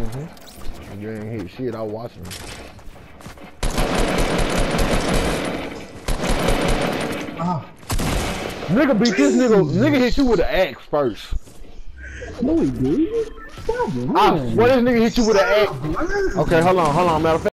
You ain't hit shit. I was watching him. Nigga beat this nigga. Nigga hit you with an axe first. No, he did. I swear this nigga hit you with an axe. Okay, hold on. Matter of fact.